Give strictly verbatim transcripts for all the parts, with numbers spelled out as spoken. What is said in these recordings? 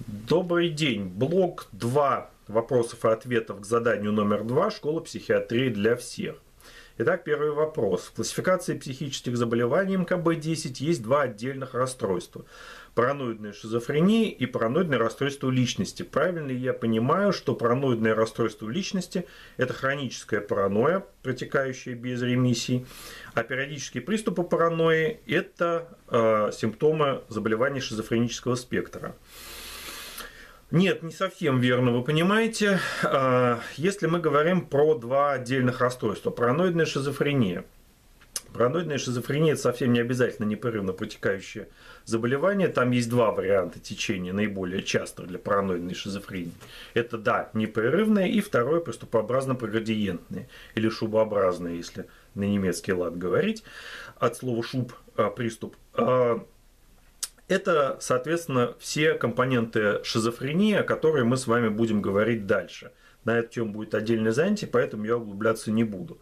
Добрый день. Блок два вопросов и ответов к заданию номер два. Школа психиатрии для всех. Итак, первый вопрос. В классификации психических заболеваний эм ка бэ десять есть два отдельных расстройства. Параноидная шизофрения и параноидное расстройство личности. Правильно ли я понимаю, что параноидное расстройство личности – это хроническая паранойя, протекающая без ремиссий, а периодические приступы паранойи – это э, симптомы заболеваний шизофренического спектра? Нет, не совсем верно, вы понимаете. Если мы говорим про два отдельных расстройства. Параноидная шизофрения. Параноидная шизофрения – это совсем не обязательно непрерывно протекающее заболевание. Там есть два варианта течения, наиболее частых для параноидной шизофрении. Это, да, непрерывное, и второе – приступообразно-проградиентное, или шубообразное, если на немецкий лад говорить, от слова «шуб» – приступ. Это, соответственно, все компоненты шизофрении, о которой мы с вами будем говорить дальше. На эту тему будет отдельное занятие, поэтому я углубляться не буду.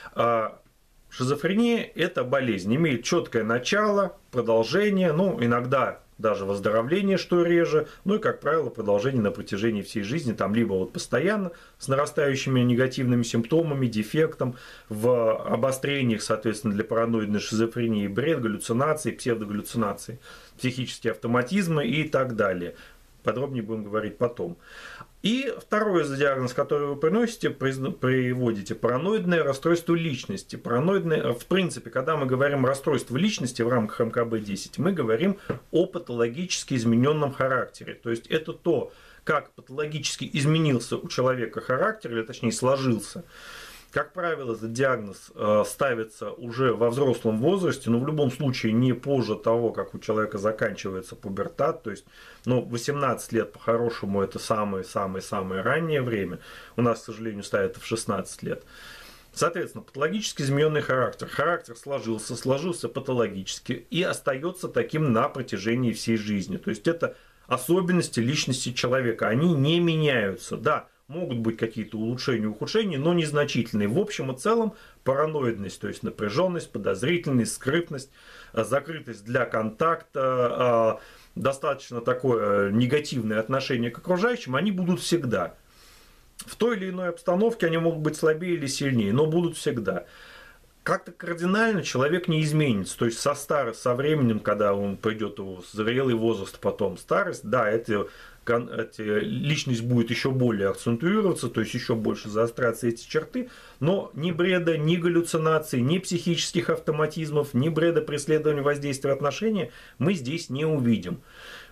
Шизофрения – это болезнь, имеет четкое начало, продолжение, ну, иногда даже выздоровление, что реже, ну и, как правило, продолжение на протяжении всей жизни, там либо вот постоянно с нарастающими негативными симптомами, дефектом, в обострениях, соответственно, для параноидной шизофрении бред, галлюцинации, псевдогаллюцинации, психические автоматизмы и так далее. Подробнее будем говорить потом. И второй диагноз, который вы приносите, приводите, параноидное расстройство личности. Параноидное, в принципе, когда мы говорим о расстройстве личности в рамках эм ка бэ десять, мы говорим о патологически измененном характере. То есть это то, как патологически изменился у человека характер, или точнее сложился. Как правило, этот диагноз ставится уже во взрослом возрасте, но в любом случае не позже того, как у человека заканчивается пубертат. То есть, ну, восемнадцать лет по-хорошему это самое-самое-самое раннее время. У нас, к сожалению, ставят в шестнадцать лет. Соответственно, патологически измененный характер. Характер сложился, сложился патологически и остается таким на протяжении всей жизни. То есть это особенности личности человека. Они не меняются. Да, могут быть какие-то улучшения, ухудшения, но незначительные. В общем и целом параноидность, то есть напряженность, подозрительность, скрытность, закрытость для контакта, достаточно такое негативное отношение к окружающим, они будут всегда. В той или иной обстановке они могут быть слабее или сильнее, но будут всегда. Как-то кардинально человек не изменится. То есть со старостью, со временем, когда он придет в зрелый возраст, потом старость, да, это, это личность будет еще более акцентуироваться, то есть еще больше заостряться эти черты, но ни бреда, ни галлюцинаций, ни психических автоматизмов, ни бреда преследования воздействия отношения мы здесь не увидим.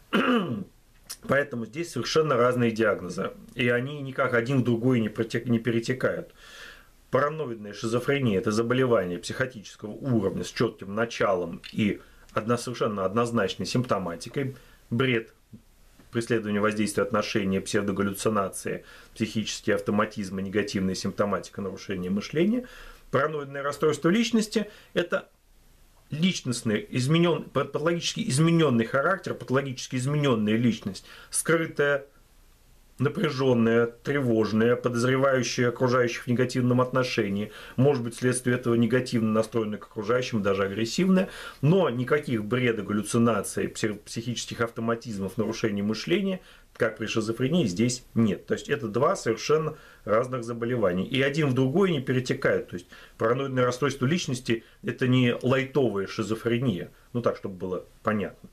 Поэтому здесь совершенно разные диагнозы, и они никак один в другой не перетекают. Параноидная шизофрения – это заболевание психотического уровня с четким началом и одно, совершенно однозначной симптоматикой. Бред, преследование воздействия отношения, псевдогаллюцинации, психические автоматизмы, негативная симптоматика, нарушение мышления. Параноидное расстройство личности – это личностный, изменен, патологически измененный характер, патологически измененная личность, скрытая, напряженная, тревожная, подозревающая окружающих в негативном отношении, может быть, вследствие этого негативно настроенная к окружающим, даже агрессивная, но никаких бреда, галлюцинаций, психических автоматизмов, нарушений мышления, как при шизофрении, здесь нет. То есть это два совершенно разных заболевания. И один в другой не перетекают. То есть параноидное расстройство личности – это не лайтовая шизофрения. Ну так, чтобы было понятно.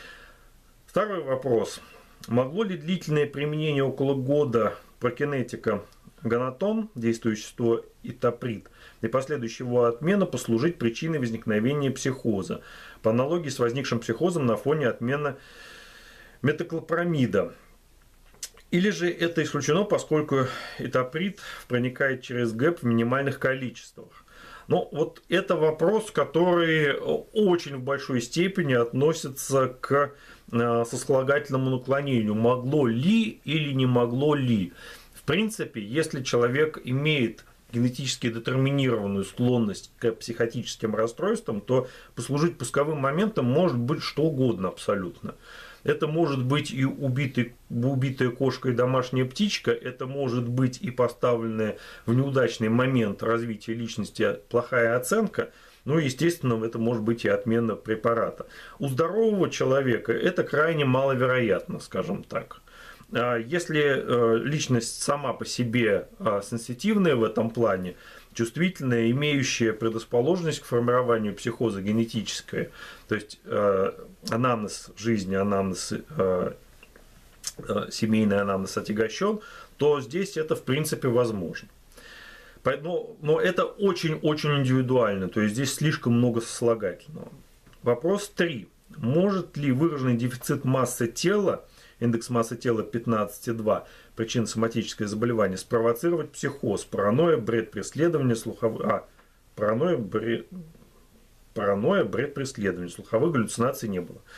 Второй вопрос. Могло ли длительное применение около года прокинетика гонатон, действующее вещество итаприт, и последующая его отмена послужить причиной возникновения психоза, по аналогии с возникшим психозом на фоне отмены метоклопрамида? Или же это исключено, поскольку итаприт проникает через ГЭП в минимальных количествах? Но вот это вопрос, который очень в большой степени относится к сослагательному наклонению. Могло ли или не могло ли? В принципе, если человек имеет генетически детерминированную склонность к психотическим расстройствам, то послужить пусковым моментом может быть что угодно абсолютно. Это может быть и убитый, убитая кошка и домашняя птичка, это может быть и поставленная в неудачный момент развития личности плохая оценка, ну, естественно, это может быть и отмена препарата. У здорового человека это крайне маловероятно, скажем так. Если личность сама по себе сенситивная в этом плане, чувствительная, имеющая предрасположенность к формированию психоза генетической, то есть анамнез жизни, анамнез, семейный анамнез отягощен, то здесь это в принципе возможно. Но, но это очень-очень индивидуально, то есть здесь слишком много сослагательного. Вопрос три. Может ли выраженный дефицит массы тела, индекс массы тела пятнадцать и два, причина соматическое заболевание, спровоцировать психоз, паранойя, бред преследования, слуховые... А, паранойя, бред... паранойя, бред преследования, слуховых галлюцинаций не было.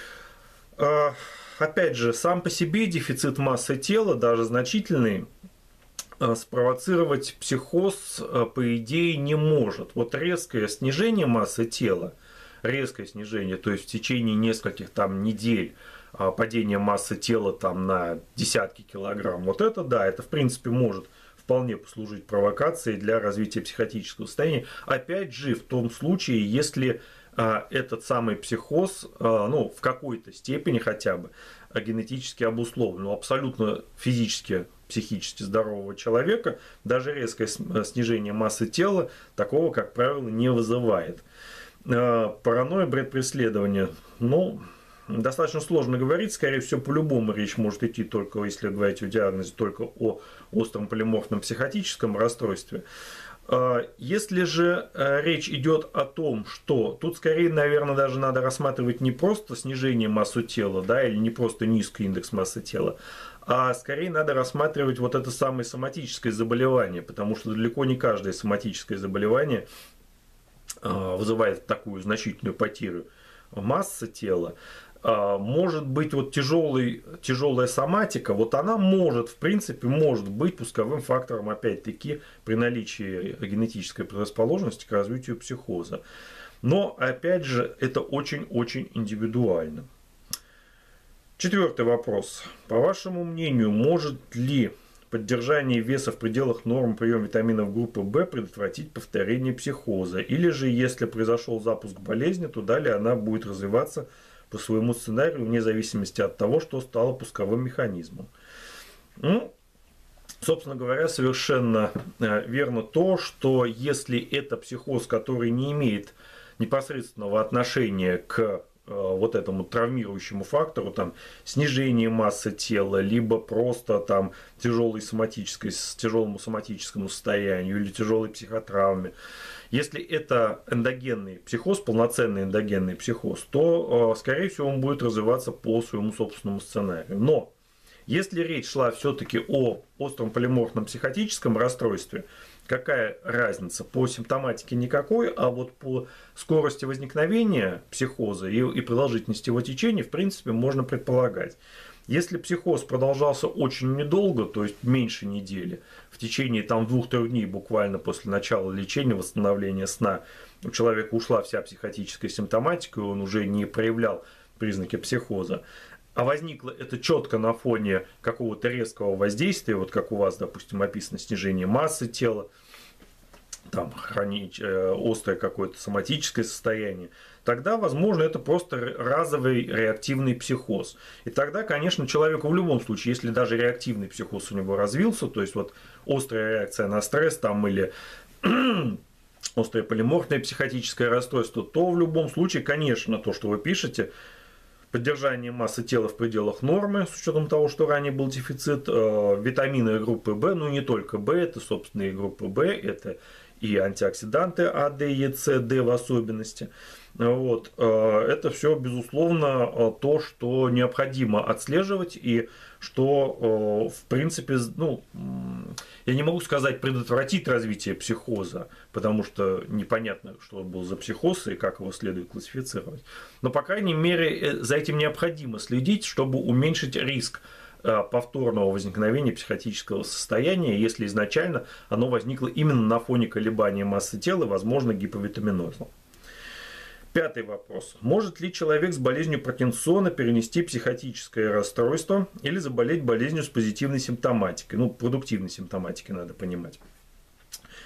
А, опять же, сам по себе дефицит массы тела, даже значительный, спровоцировать психоз, по идее, не может. Вот резкое снижение массы тела, резкое снижение, то есть в течение нескольких там недель падение массы тела там на десятки килограмм, вот это да, это в принципе может вполне послужить провокацией для развития психотического состояния. Опять же, в том случае, если а, этот самый психоз, а, ну, в какой-то степени хотя бы, а, генетически обусловлен, ну, абсолютно физически, психически здорового человека, даже резкое снижение массы тела такого, как правило, не вызывает. А, паранойя, бред преследования, ну... Достаточно сложно говорить, скорее всего, по-любому речь может идти только, если говорить о диагнозе, только о остром полиморфном психотическом расстройстве. Если же речь идет о том, что тут скорее, наверное, даже надо рассматривать не просто снижение массы тела, да, или не просто низкий индекс массы тела, а скорее надо рассматривать вот это самое соматическое заболевание, потому что далеко не каждое соматическое заболевание вызывает такую значительную потерю массы тела. Может быть, вот тяжелый, тяжелая соматика, вот она может, в принципе, может быть пусковым фактором, опять-таки, при наличии генетической предрасположенности к развитию психоза. Но, опять же, это очень-очень индивидуально. Четвертый вопрос. По вашему мнению, может ли поддержание веса в пределах норм приема витаминов группы В предотвратить повторение психоза? Или же, если произошел запуск болезни, то далее она будет развиваться по своему сценарию, вне зависимости от того, что стало пусковым механизмом. Ну, собственно говоря, совершенно верно то, что если это психоз, который не имеет непосредственного отношения к вот этому травмирующему фактору, там, снижение массы тела, либо просто там тяжелой соматической, тяжелому соматическому состоянию или тяжелой психотравме. Если это эндогенный психоз, полноценный эндогенный психоз, то, скорее всего, он будет развиваться по своему собственному сценарию. Но если речь шла все-таки о остром полиморфном психотическом расстройстве, какая разница? По симптоматике никакой, а вот по скорости возникновения психоза и, и продолжительности его течения, в принципе, можно предполагать. Если психоз продолжался очень недолго, то есть меньше недели, в течение там двух-трех дней буквально после начала лечения, восстановления сна, у человека ушла вся психотическая симптоматика, и он уже не проявлял признаки психоза, а возникло это четко на фоне какого-то резкого воздействия, вот как у вас, допустим, описано снижение массы тела, там хронич, э, острое какое-то соматическое состояние, тогда, возможно, это просто разовый реактивный психоз. И тогда, конечно, человеку в любом случае, если даже реактивный психоз у него развился, то есть вот острая реакция на стресс там или острое полиморфное психотическое расстройство, то в любом случае, конечно, то, что вы пишете, поддержание массы тела в пределах нормы, с учетом того, что ранее был дефицит, э, витамины группы В, ну не только В, это, собственно, и группа В, это и антиоксиданты А, Д, Е, С, Д в особенности. Вот. Это все, безусловно, то, что необходимо отслеживать и что, в принципе, ну, я не могу сказать предотвратить развитие психоза, потому что непонятно, что был за психоз и как его следует классифицировать. Но, по крайней мере, за этим необходимо следить, чтобы уменьшить риск повторного возникновения психотического состояния, если изначально оно возникло именно на фоне колебания массы тела, возможно, гиповитаминоза. Пятый вопрос. Может ли человек с болезнью Паркинсона перенести психотическое расстройство или заболеть болезнью с позитивной симптоматикой? Ну, продуктивной симптоматикой надо понимать.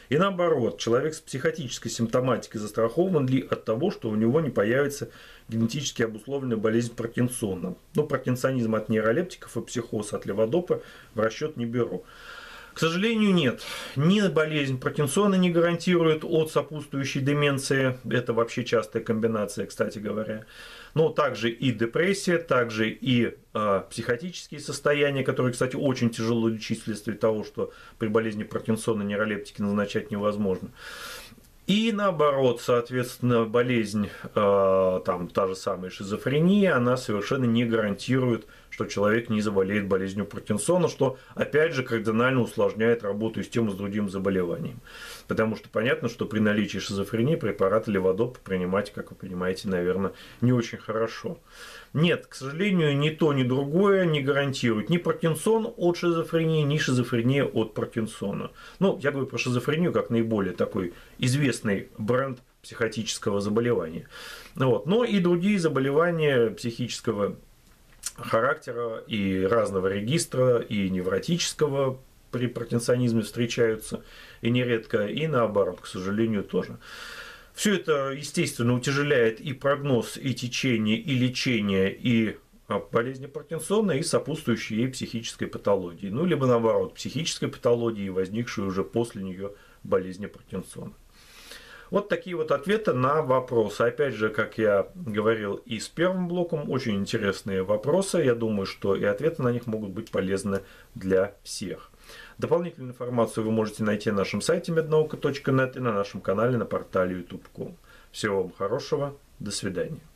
И наоборот, человек с психотической симптоматикой застрахован ли от того, что у него не появится генетически обусловленная болезнь Паркинсона? Ну, паркинсонизм от нейролептиков и психоз от леводопа в расчет не беру. К сожалению, нет. Ни болезнь Паркинсона не гарантирует от сопутствующей деменции. Это вообще частая комбинация, кстати говоря. Но также и депрессия, также и э, психотические состояния, которые, кстати, очень тяжело лечить вследствие того, что при болезни Паркинсона нейролептики назначать невозможно. И наоборот, соответственно, болезнь, э, там, та же самая шизофрения, она совершенно не гарантирует, что человек не заболеет болезнью Паркинсона, что, опять же, кардинально усложняет работу системы с другим заболеванием. Потому что понятно, что при наличии шизофрении препараты леводопа принимать, как вы понимаете, наверное, не очень хорошо. Нет, к сожалению, ни то, ни другое не гарантирует ни Паркинсон от шизофрении, ни шизофрения от Паркинсона. Ну, я говорю про шизофрению как наиболее такой известный бренд психотического заболевания. Вот. Но и другие заболевания психического характера и разного регистра, и невротического при паркинсонизме встречаются, и нередко, и наоборот, к сожалению, тоже. Все это, естественно, утяжеляет и прогноз, и течение, и лечение, и болезни Паркинсона, и сопутствующей ей психической патологии. Ну, либо наоборот, психической патологии, возникшей уже после нее болезни Паркинсона. Вот такие вот ответы на вопросы. Опять же, как я говорил и с первым блоком, очень интересные вопросы. Я думаю, что и ответы на них могут быть полезны для всех. Дополнительную информацию вы можете найти на нашем сайте меднаука точка нет и на нашем канале на портале ютуб точка ком. Всего вам хорошего. До свидания.